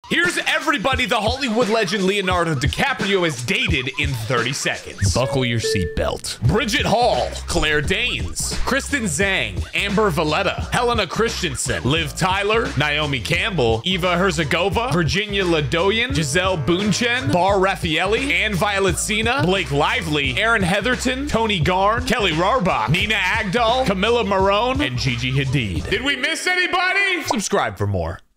Here's everybody the Hollywood legend Leonardo DiCaprio has dated in 30 seconds. Buckle your seatbelt. Bridget Hall, Claire Danes, Kristen Zhang, Amber Valletta, Helena Christensen, Liv Tyler, Naomi Campbell, Eva Herzegova, Virginia Ladoyan, Giselle Bundchen, Bar Raffaelli, Anne Violet Cena, Blake Lively, Aaron Heatherton, Tony Garn, Kelly Rarbach, Nina Agdal, Camilla Marone, and Gigi Hadid. Did we miss anybody? Subscribe for more.